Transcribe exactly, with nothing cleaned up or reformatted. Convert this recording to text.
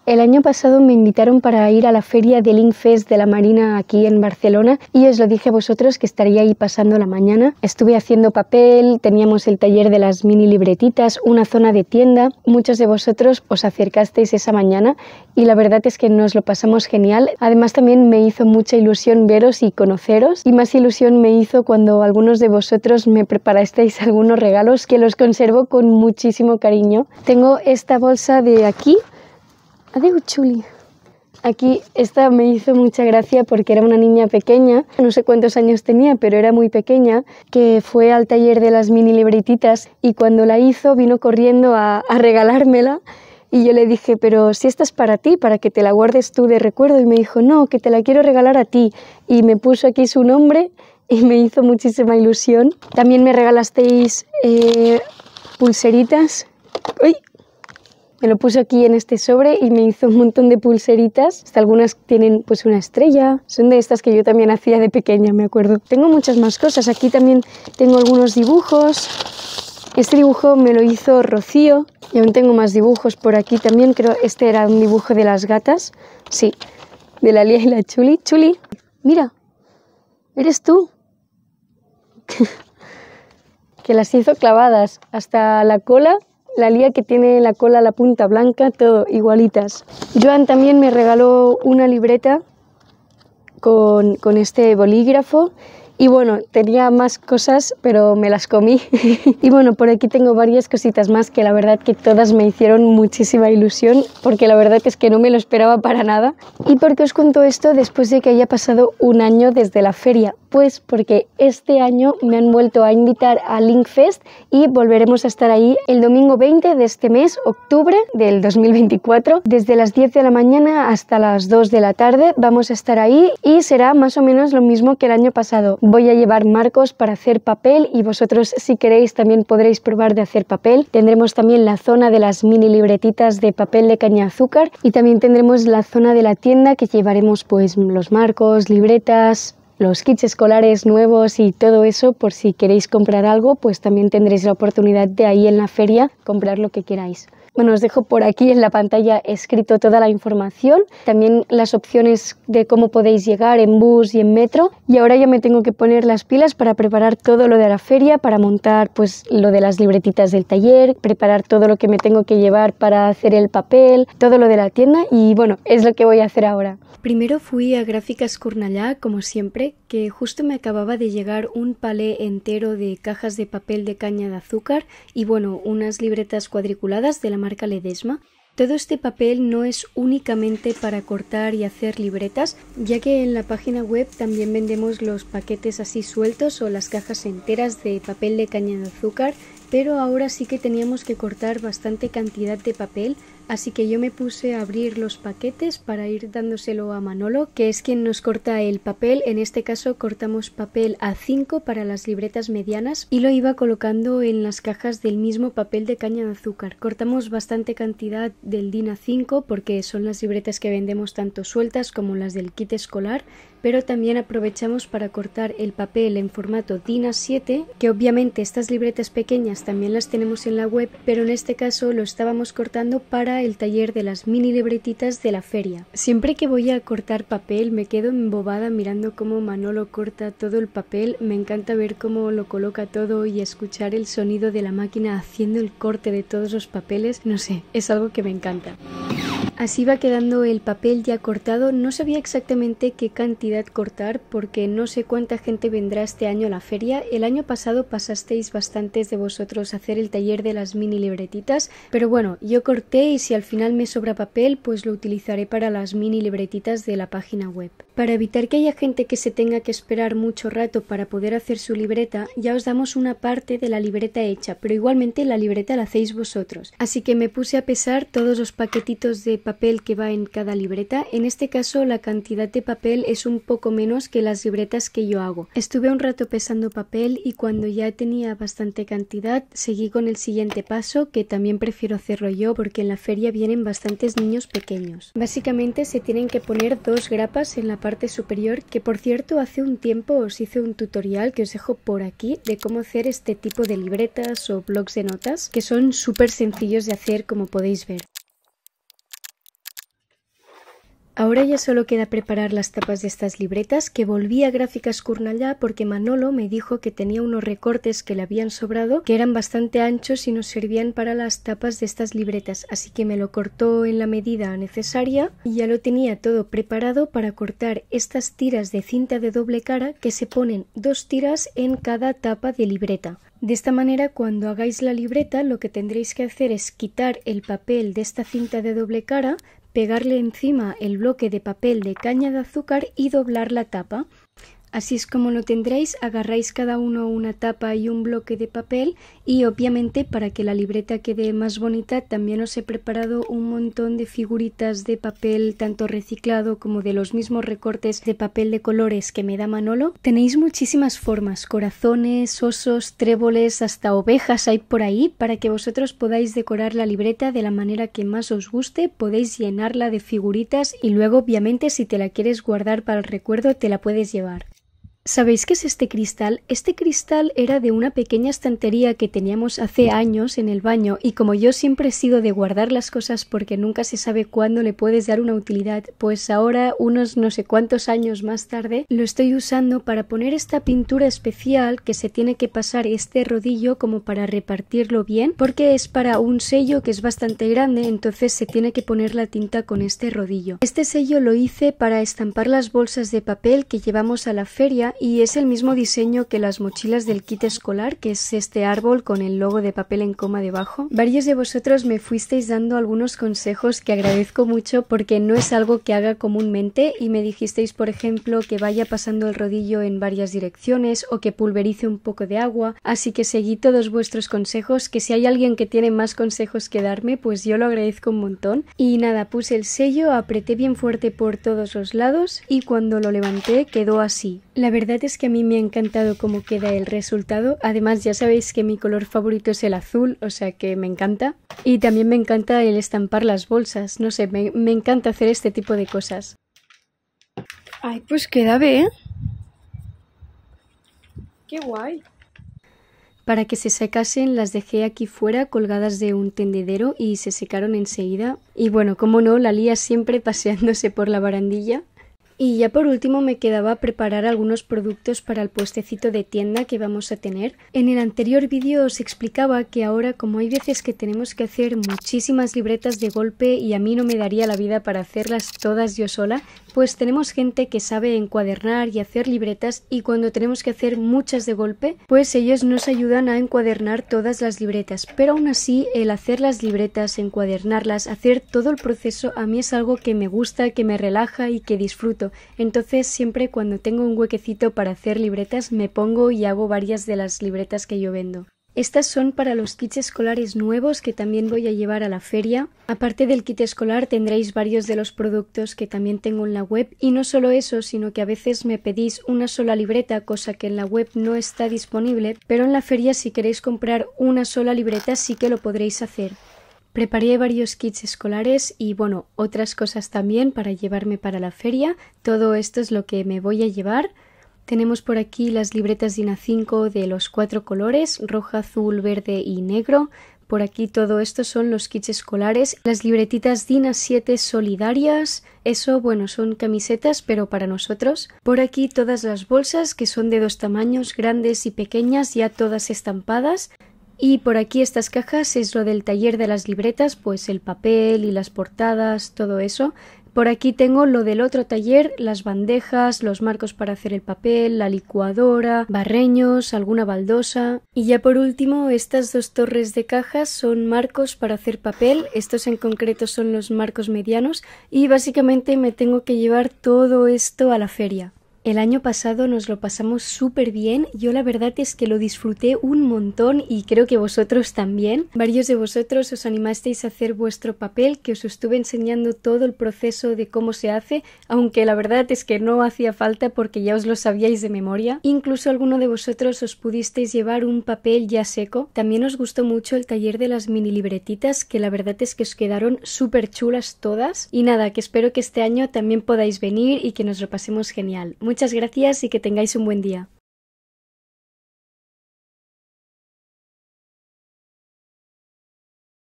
El año pasado me invitaron para ir a la feria del Linkfest de la Marina aquí en Barcelona y os lo dije a vosotros que estaría ahí pasando la mañana. Estuve haciendo papel, teníamos el taller de las mini libretitas, una zona de tienda. Muchos de vosotros os acercasteis esa mañana y la verdad es que nos lo pasamos genial. Además también me hizo mucha ilusión veros y conoceros y más ilusión me hizo cuando algunos de vosotros me preparasteis algunos regalos que los conservo con muchísimo cariño. Tengo esta bolsa de aquí. Adeu, chuli. Aquí esta me hizo mucha gracia porque era una niña pequeña, no sé cuántos años tenía, pero era muy pequeña, que fue al taller de las mini libretitas y cuando la hizo vino corriendo a, a regalármela y yo le dije, pero si esta es para ti, para que te la guardes tú de recuerdo, y me dijo, no, que te la quiero regalar a ti, y me puso aquí su nombre y me hizo muchísima ilusión. También me regalasteis eh, pulseritas. ¡Uy! Me lo puso aquí en este sobre y me hizo un montón de pulseritas. Hasta algunas tienen pues una estrella. Son de estas que yo también hacía de pequeña, me acuerdo. Tengo muchas más cosas. Aquí también tengo algunos dibujos. Este dibujo me lo hizo Rocío. Y aún tengo más dibujos por aquí también. Creo que este era un dibujo de las gatas. Sí, de la Lía y la Chuli. Chuli, mira, eres tú. Que las hizo clavadas hasta la cola. La Lía que tiene la cola, la punta blanca, todo igualitas. Joan también me regaló una libreta con, con este bolígrafo. Y bueno, tenía más cosas, pero me las comí. Y bueno, por aquí tengo varias cositas más que la verdad que todas me hicieron muchísima ilusión, porque la verdad es que no me lo esperaba para nada. ¿Y por qué os cuento esto después de que haya pasado un año desde la feria? Pues porque este año me han vuelto a invitar a Linkfest y volveremos a estar ahí el domingo veinte de este mes, octubre del dos mil veinticuatro. Desde las diez de la mañana hasta las dos de la tarde vamos a estar ahí y será más o menos lo mismo que el año pasado. Voy a llevar marcos para hacer papel y vosotros si queréis también podréis probar de hacer papel. Tendremos también la zona de las mini libretitas de papel de caña de azúcar y también tendremos la zona de la tienda que llevaremos pues los marcos, libretas, los kits escolares nuevos y todo eso. Por si queréis comprar algo, pues también tendréis la oportunidad de ahí en la feria comprar lo que queráis. Bueno, os dejo por aquí en la pantalla escrito toda la información, también las opciones de cómo podéis llegar en bus y en metro. Y ahora ya me tengo que poner las pilas para preparar todo lo de la feria, para montar pues lo de las libretitas del taller, preparar todo lo que me tengo que llevar para hacer el papel, todo lo de la tienda y bueno, es lo que voy a hacer ahora. Primero fui a Gráficas Cornellà, como siempre, que justo me acababa de llegar un palé entero de cajas de papel de caña de azúcar y bueno, unas libretas cuadriculadas de la marca Ledesma. Todo este papel no es únicamente para cortar y hacer libretas, ya que en la página web también vendemos los paquetes así sueltos o las cajas enteras de papel de caña de azúcar, pero ahora sí que teníamos que cortar bastante cantidad de papel, así que yo me puse a abrir los paquetes para ir dándoselo a Manolo, que es quien nos corta el papel. En este caso cortamos papel A cinco para las libretas medianas y lo iba colocando en las cajas del mismo papel de caña de azúcar. Cortamos bastante cantidad del D I N A cinco porque son las libretas que vendemos tanto sueltas como las del kit escolar, pero también aprovechamos para cortar el papel en formato D I N A siete, que obviamente estas libretas pequeñas también las tenemos en la web, pero en este caso lo estábamos cortando para el taller de las mini libretitas de la feria. Siempre que voy a cortar papel me quedo embobada mirando cómo Manolo corta todo el papel. Me encanta ver cómo lo coloca todo y escuchar el sonido de la máquina haciendo el corte de todos los papeles. No sé, es algo que me encanta. Así va quedando el papel ya cortado. No sabía exactamente qué cantidad cortar porque no sé cuánta gente vendrá este año a la feria. El año pasado pasasteis bastantes de vosotros a hacer el taller de las mini libretitas, pero bueno, yo corté y si al final me sobra papel pues lo utilizaré para las mini libretitas de la página web. Para evitar que haya gente que se tenga que esperar mucho rato para poder hacer su libreta, ya os damos una parte de la libreta hecha, pero igualmente la libreta la hacéis vosotros. Así que me puse a pesar todos los paquetitos de papel que va en cada libreta. En este caso la cantidad de papel es un poco menos que las libretas que yo hago. Estuve un rato pesando papel y cuando ya tenía bastante cantidad seguí con el siguiente paso, que también prefiero hacerlo yo porque en la feria vienen bastantes niños pequeños. Básicamente se tienen que poner dos grapas en la parte superior, que por cierto hace un tiempo os hice un tutorial que os dejo por aquí de cómo hacer este tipo de libretas o blocs de notas, que son súper sencillos de hacer como podéis ver. Ahora ya solo queda preparar las tapas de estas libretas, que volví a Gráficas Cornellà porque Manolo me dijo que tenía unos recortes que le habían sobrado, que eran bastante anchos y nos servían para las tapas de estas libretas, así que me lo cortó en la medida necesaria y ya lo tenía todo preparado para cortar estas tiras de cinta de doble cara, que se ponen dos tiras en cada tapa de libreta. De esta manera, cuando hagáis la libreta, lo que tendréis que hacer es quitar el papel de esta cinta de doble cara, pegarle encima el bloque de papel de caña de azúcar y doblar la tapa. Así es como lo tendréis, agarráis cada uno una tapa y un bloque de papel y obviamente para que la libreta quede más bonita también os he preparado un montón de figuritas de papel tanto reciclado como de los mismos recortes de papel de colores que me da Manolo. Tenéis muchísimas formas, corazones, osos, tréboles, hasta ovejas hay por ahí para que vosotros podáis decorar la libreta de la manera que más os guste, podéis llenarla de figuritas y luego obviamente si te la quieres guardar para el recuerdo te la puedes llevar. ¿Sabéis qué es este cristal? Este cristal era de una pequeña estantería que teníamos hace años en el baño y como yo siempre he sido de guardar las cosas porque nunca se sabe cuándo le puedes dar una utilidad, pues ahora, unos no sé cuántos años más tarde, lo estoy usando para poner esta pintura especial que se tiene que pasar este rodillo como para repartirlo bien, porque es para un sello que es bastante grande, entonces se tiene que poner la tinta con este rodillo. Este sello lo hice para estampar las bolsas de papel que llevamos a la feria y es el mismo diseño que las mochilas del kit escolar, que es este árbol con el logo de papel en coma debajo. Varios de vosotros me fuisteis dando algunos consejos que agradezco mucho porque no es algo que haga comúnmente y me dijisteis, por ejemplo, que vaya pasando el rodillo en varias direcciones o que pulverice un poco de agua, así que seguí todos vuestros consejos, que si hay alguien que tiene más consejos que darme, pues yo lo agradezco un montón. Y nada, puse el sello, apreté bien fuerte por todos los lados y cuando lo levanté quedó así. La verdad es que a mí me ha encantado cómo queda el resultado, además ya sabéis que mi color favorito es el azul, o sea que me encanta. Y también me encanta el estampar las bolsas, no sé, me, me encanta hacer este tipo de cosas. Ay, pues queda bien. Qué guay. Para que se secasen las dejé aquí fuera colgadas de un tendedero y se secaron enseguida. Y bueno, como no, la Lía siempre paseándose por la barandilla. Y ya por último me quedaba preparar algunos productos para el puestecito de tienda que vamos a tener. En el anterior vídeo os explicaba que ahora como hay veces que tenemos que hacer muchísimas libretas de golpe y a mí no me daría la vida para hacerlas todas yo sola, pues tenemos gente que sabe encuadernar y hacer libretas y cuando tenemos que hacer muchas de golpe, pues ellos nos ayudan a encuadernar todas las libretas. Pero aún así el hacer las libretas, encuadernarlas, hacer todo el proceso a mí es algo que me gusta, que me relaja y que disfruto. Entonces siempre cuando tengo un huequecito para hacer libretas me pongo y hago varias de las libretas que yo vendo. Estas son para los kits escolares nuevos que también voy a llevar a la feria. Aparte del kit escolar tendréis varios de los productos que también tengo en la web y no solo eso, sino que a veces me pedís una sola libreta, cosa que en la web no está disponible, pero en la feria si queréis comprar una sola libreta sí que lo podréis hacer. Preparé varios kits escolares y bueno, otras cosas también para llevarme para la feria. Todo esto es lo que me voy a llevar. Tenemos por aquí las libretas DIN A cinco de los cuatro colores, roja, azul, verde y negro. Por aquí todo esto son los kits escolares. Las libretitas DIN A siete solidarias, eso bueno son camisetas pero para nosotros. Por aquí todas las bolsas que son de dos tamaños, grandes y pequeñas, ya todas estampadas. Y por aquí estas cajas es lo del taller de las libretas, pues el papel y las portadas, todo eso. Por aquí tengo lo del otro taller, las bandejas, los marcos para hacer el papel, la licuadora, barreños, alguna baldosa. Y ya por último, estas dos torres de cajas son marcos para hacer papel. Estos en concreto son los marcos medianos y básicamente me tengo que llevar todo esto a la feria. El año pasado nos lo pasamos súper bien, yo la verdad es que lo disfruté un montón y creo que vosotros también. Varios de vosotros os animasteis a hacer vuestro papel, que os estuve enseñando todo el proceso de cómo se hace, aunque la verdad es que no hacía falta porque ya os lo sabíais de memoria. Incluso alguno de vosotros os pudisteis llevar un papel ya seco. También os gustó mucho el taller de las mini libretitas, que la verdad es que os quedaron súper chulas todas. Y nada, que espero que este año también podáis venir y que nos lo pasemos genial. Muchas gracias y que tengáis un buen día.